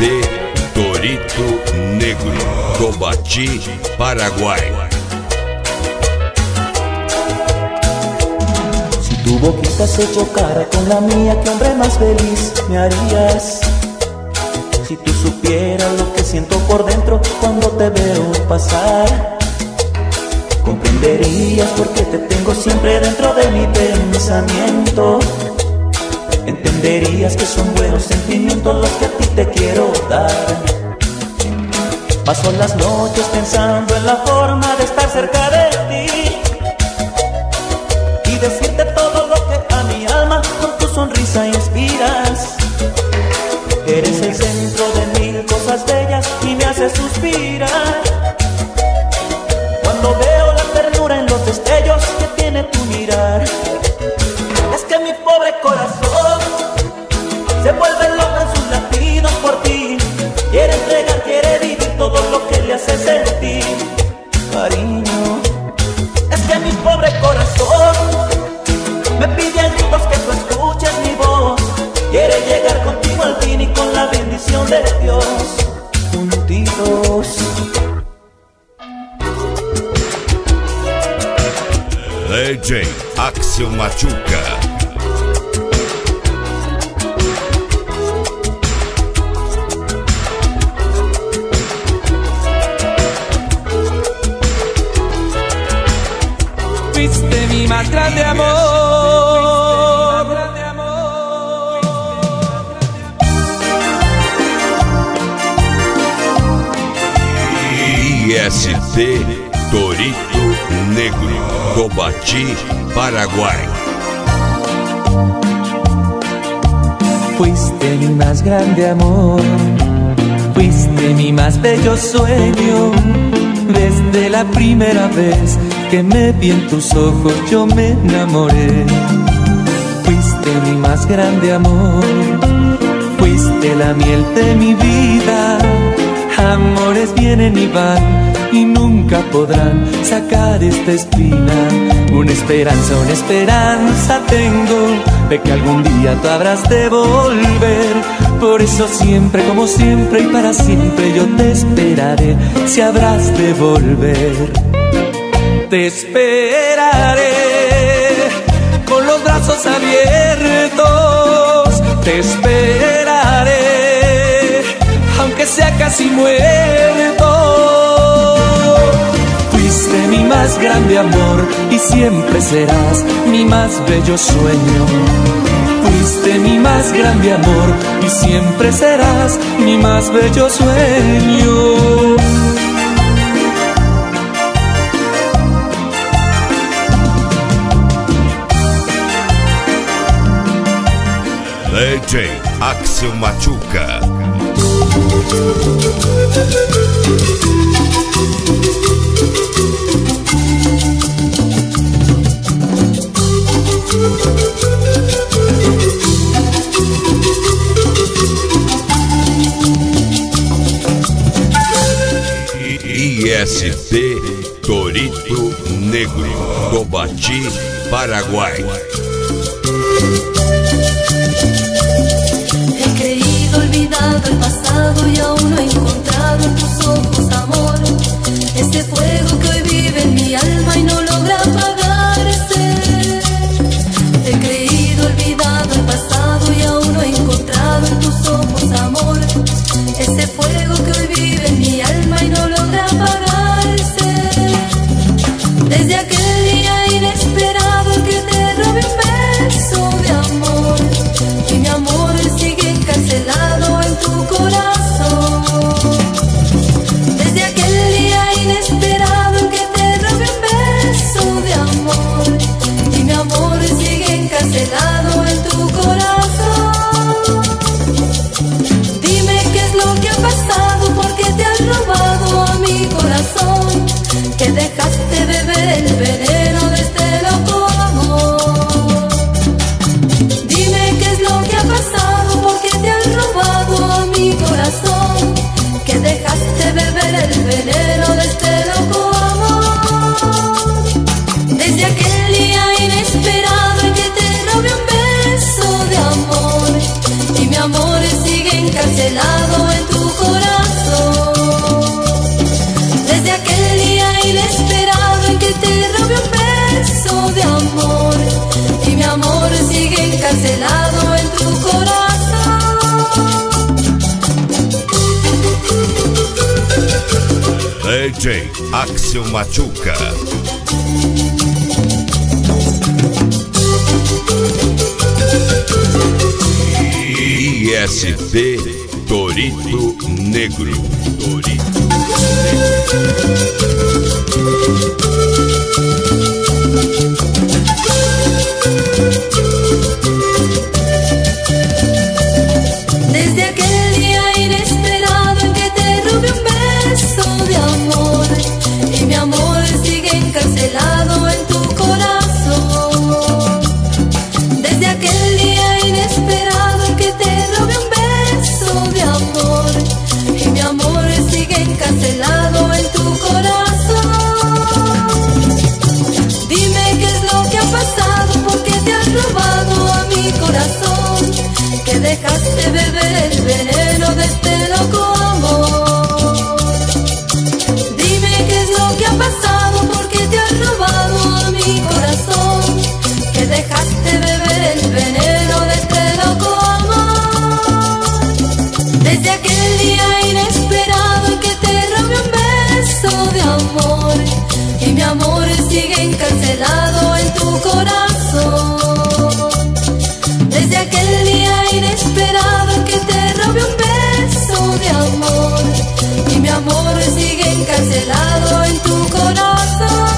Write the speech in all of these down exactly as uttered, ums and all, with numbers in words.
T Torito Negro, Cobati, Paraguay. Si tu boquita se chocara con la mía, qué hombre más feliz me harías. Si tú supieras lo que siento por dentro cuando te veo pasar, comprenderías por qué te tengo siempre dentro de mi pensamiento. Entenderías que son buenos sentimientos los que a ti te quiero dar. Paso las noches pensando en la forma de estar cerca de ti y decirte todo lo que a mi alma con tu sonrisa inspiras. Eres el centro de mil cosas bellas y me haces suspirar cuando veo la ternura en los destellos que tiene tu mirar. Es que mi pobre corazón se vuelve loco en sus latidos por ti. Quiere entregar, quiere vivir todo lo que le hace sentir cariño. Es que mi pobre corazón me pide a gritos que tú escuches mi voz. Quiere llegar contigo al fin y con la bendición de Dios juntitos. D J Axel Machuca. Fuiste mi más grande amor. I S T Torito Negro, Cobati, Paraguay. Fuiste mi más grande amor, fuiste mi más bello sueño. Desde la primera vez que me vi en tus ojos yo me enamoré. Fuiste mi más grande amor, fuiste la miel de mi vida. Amores vienen y van y nunca podrán sacar esta espina. Una esperanza, una esperanza tengo de que algún día tú habrás de volver. Por eso siempre, como siempre y para siempre yo te esperaré si habrás de volver. Te esperaré con los brazos abiertos. Te esperaré aunque sea casi muerto. Fuiste mi más grande amor y siempre serás mi más bello sueño. Fuiste mi más grande amor y siempre serás mi más bello sueño. D J Axel Machuca. I S T Torito Negro, Cobati, Paraguay. He creído olvidado el pasado y aún no he encontrado en tus ojos amor. Ese fuego que hoy vive en mi alma y no logra apagarse. He creído olvidado el pasado y aún no he encontrado en tus ojos amor. Ese fuego que hoy vive en mi alma y no logra apagarse. Desde aquel día inesperado que te robé un beso de amor y mi amor sigue encarcelado en tu corazón. D J Axel Machuca. I S T Torito Negro. Torito Desde aquel día inesperado en que te robé un beso de amor y mi amor sigue encarcelado en tu corazón. Desde aquel día inesperado en que te robé un beso de amor y mi amor sigue encarcelado en tu corazón. Dime qué es lo que ha pasado, porque te has robado a mi corazón, que dejaste beber el veneno de este loco amor. Dime qué es lo que ha pasado, porque te has robado a mi corazón, que dejaste beber el veneno de este loco amor. Desde aquel día inesperado en que te robé un beso de amor y mi amor sigue encarcelado en tu corazón. Desde aquel día inesperado en que te robé un beso de amor y mi amor sigue encarcelado en tu corazón.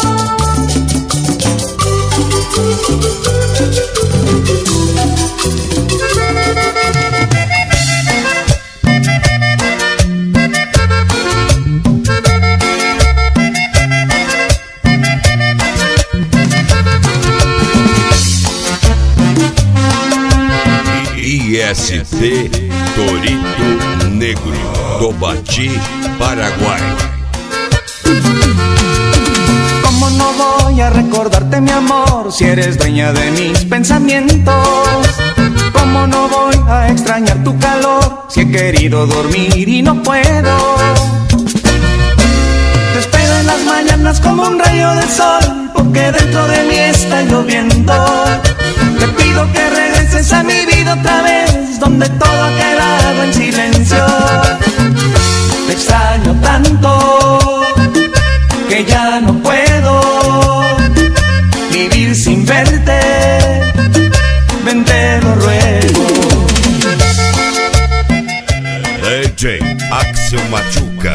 I S T Torito Negro, Tobati, Paraguay. ¿Cómo no voy a recordarte, mi amor, si eres dueña de mis pensamientos? ¿Cómo no voy a extrañar tu calor, si he querido dormir y no puedo? Te espero en las mañanas como un rayo de sol, porque dentro de mí está lloviendo. Te pido que regreses a mi vida otra vez, donde todo ha quedado en silencio. Te extraño tanto que ya no puedo vivir sin verte. Ven, te lo ruego. D J Axel Machuca.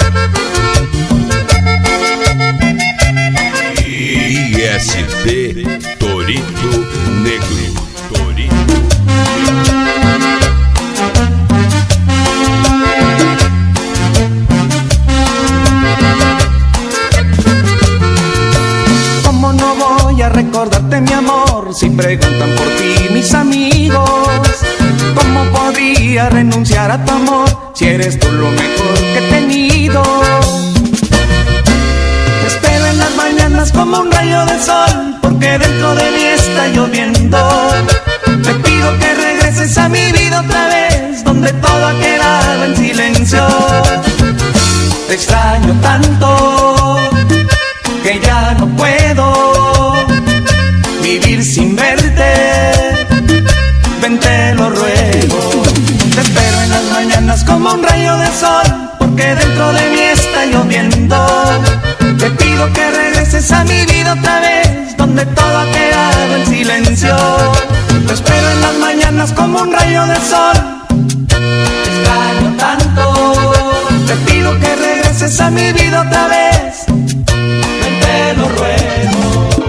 I S T Torito Negro. Torito. ¿Cómo no voy a recordarte, mi amor, si preguntan por ti mis amigos? ¿Cómo podría renunciar a tu amor, si eres tú lo mejor que he tenido? Te espero en las mañanas como un rayo de sol, porque dentro de mí está lloviendo. Te pido que regreses a mi vida otra vez, donde todo ha quedado en silencio. Te extraño tanto que ya no puedo vivir sin verte. Ven, te lo ruego. Te espero en las mañanas como un rayo de sol, porque dentro de mí está lloviendo. Te pido que regreses a mi vida otra vez, donde todo ha quedado en silencio. Te espero en las mañanas como un rayo de sol. Te extraño tanto. Te pido que regreses a mi vida otra vez. Ven, te lo ruego.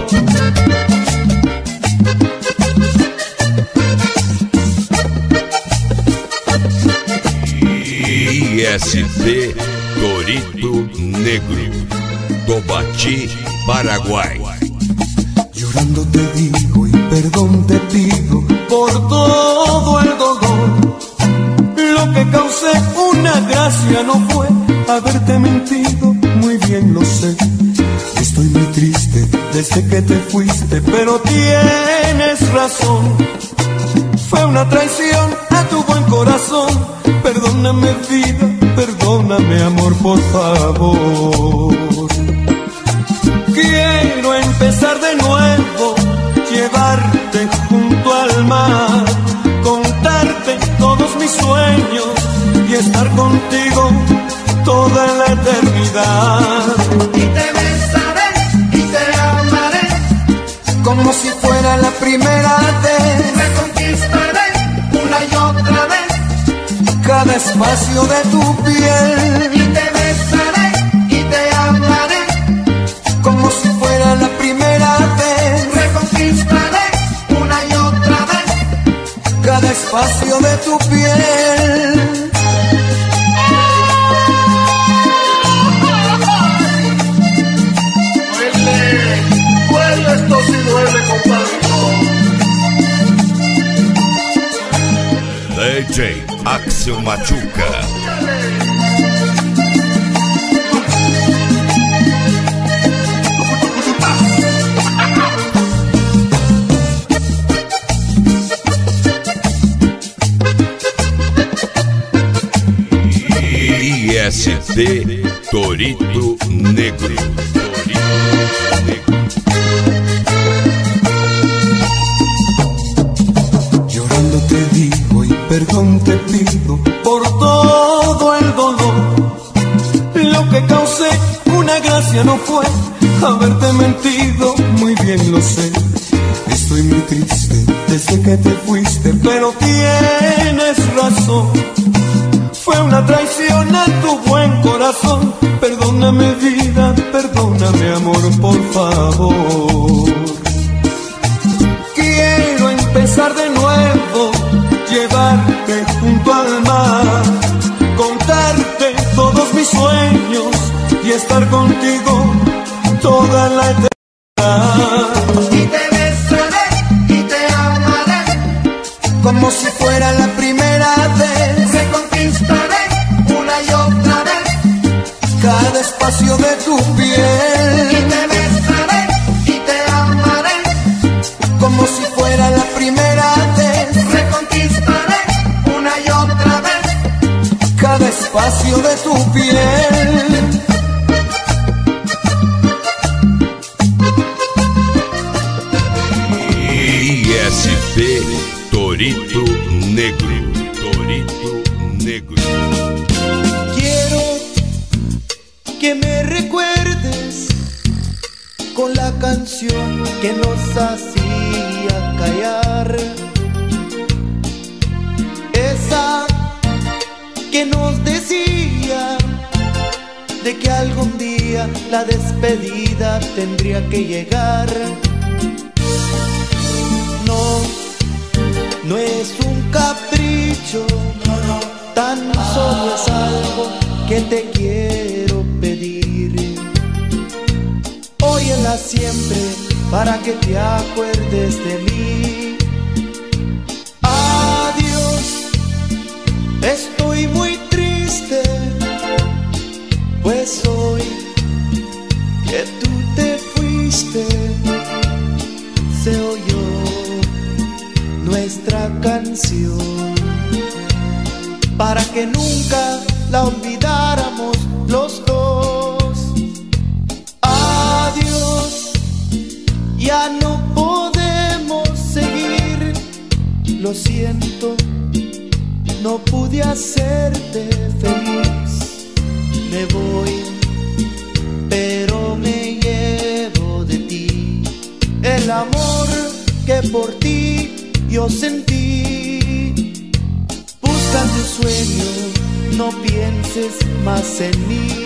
I S T Torito Negro, Tobati, Paraguay. Llorando te digo y perdón te pido por todo el dolor. Lo que causé una gracia no fue haberte mentido, muy bien lo sé. Estoy muy triste desde que te fuiste, pero tienes razón. Fue una traición a tu buen corazón. Perdóname vida, perdóname amor, por favor. Quiero empezar de nuevo, llevarte junto al mar, contarte todos mis sueños y estar contigo toda la eternidad. Y te besaré y te amaré como si fuera la primera vez. Me conquistaré una y otra vez cada espacio de tu piel. y te besaré y te amaré como si fuera la primera vez. Me conquistaré una y otra vez cada espacio de tu piel. Esto sí duele, compadrito. D J Axel Machuca. I S T Torito Negro. Llorando te digo y perdón te pido por todo el dolor. Lo que causé una gracia no fue haberte mentido, muy bien lo sé. Estoy muy triste desde que te fuiste, pero tienes razón. Fue una traición a tu buen corazón. Perdóname vida, perdóname amor, por favor. Quiero empezar de nuevo, llevarte junto al mar, contarte todos mis sueños y estar contigo toda la eternidad. Y te besaré y te amaré como si fuera la primera vez. Me conquistaré una y otra vez cada espacio de tu y piel. te besaré y te amaré Como si fuera la primera vez. Me conquistaré una y otra vez Cada espacio de tu piel. I S T Torito Negro. Torito Negro. Quiero que me recuerdes con la canción que nos hacía callar, esa que nos decía de que algún día la despedida tendría que llegar. No, no es un capricho, no, no, tan solo es algo que te quiero pedir. Óyela siempre para que te acuerdes de mí. Adiós, estoy muy triste, pues hoy que tú te fuiste, se oyó nuestra canción para que nunca la olvidáramos los dos. Adiós, ya no podemos seguir, lo siento, no pude hacerte feliz. Me voy, pero me llevo de ti el amor que por ti yo sentí. Busca tu sueño, no pienses más en mí.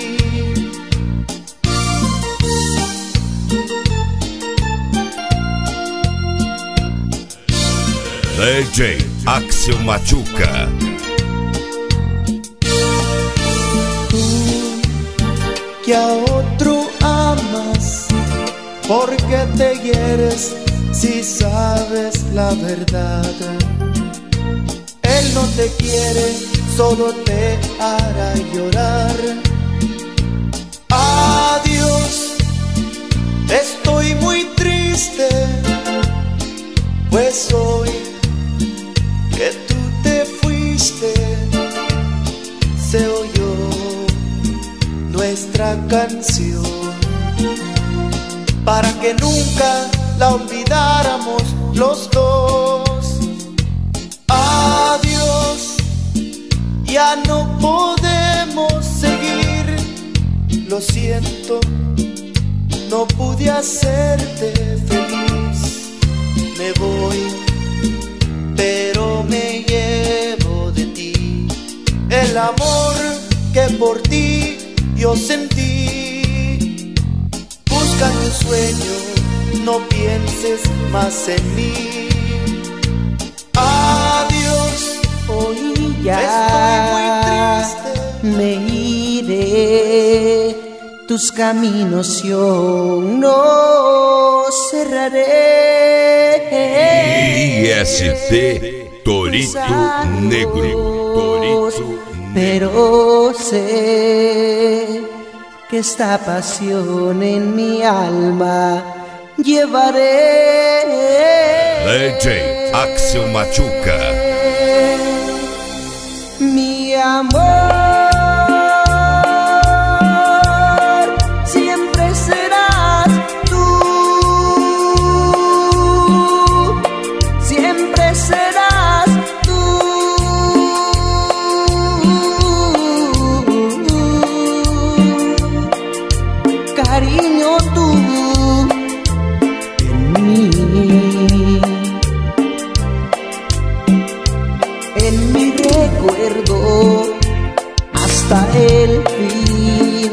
D J Axel Machuca. Tú que a otro amas, ¿por qué te hieres si sabes la verdad? Él no te quiere, solo te hará llorar. Adiós, estoy muy triste, pues hoy que tú te fuiste, se oyó nuestra canción para que nunca la olvidáramos los dos. Adiós, ya no podemos seguir, lo siento, no pude hacerte feliz. Me voy, pero me llevo de ti el amor que por ti yo sentí. Busca tu sueño, no pienses más en mí. Adiós, hoy ya estoy muy triste. me iré, tus caminos yo no cerraré. I S T Torito Negro, Torito Negro. Pero sé que esta pasión en mi alma llevaré. D J Axel Machuca. Mi amor, siempre serás tú, siempre serás tú. Cariño, tú en mí, en mi recuerdo hasta el fin,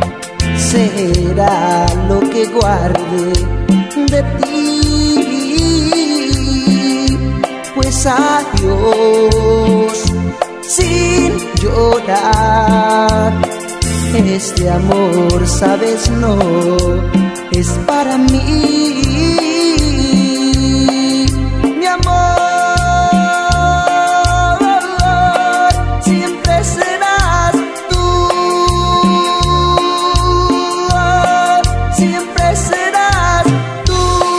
será lo que guarde de ti. Pues adiós sin llorar, este amor, sabes, no es para mí. Mi amor, siempre serás tú, siempre serás tú.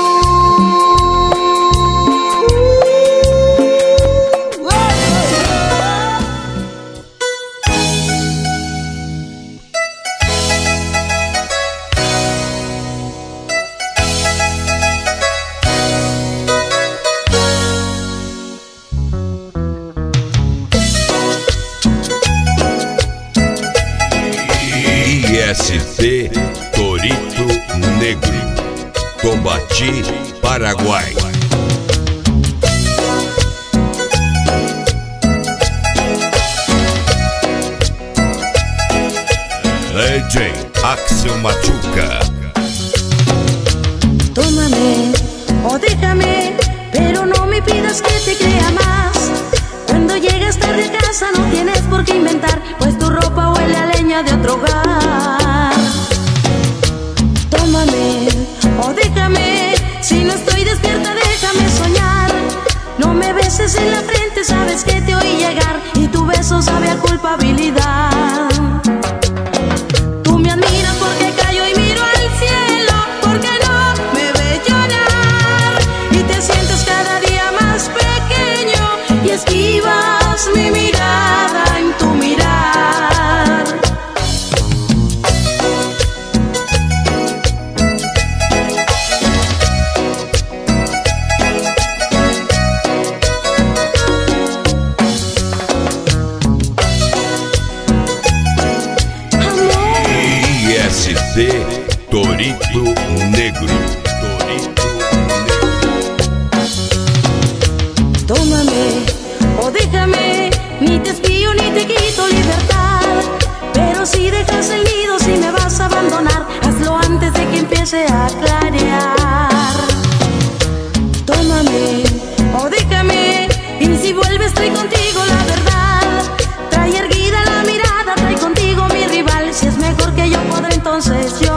I S T Torito Negro, Tobati, Paraguai. D J Axel Machuca. Tómame o déjame, pero no me pidas que te crea más. Cuando llegas tarde a casa no tienes por qué inventar, pues tu ropa huele a leña de otro hogar. Tómame o déjame, si no estoy despierta déjame soñar. No me beses en la frente, sabes que te oí llegar y tu beso sabe a culpabilidad. Tú me admiras porque callo y miro al cielo, porque no me ves llorar y te sientes cada día más pequeño y esquivas mi mirada en tu mirar. I S T Torito Negro, Torito Negro. Tómame o déjame, ni te espío ni te quito libertad, pero si dejas el nido, si me vas a abandonar, hazlo antes de que empiece a clarear. Tómame o déjame, y si vuelves estoy contigo la verdad. Trae erguida la mirada, trae contigo mi rival, si es mejor que yo podré entonces yo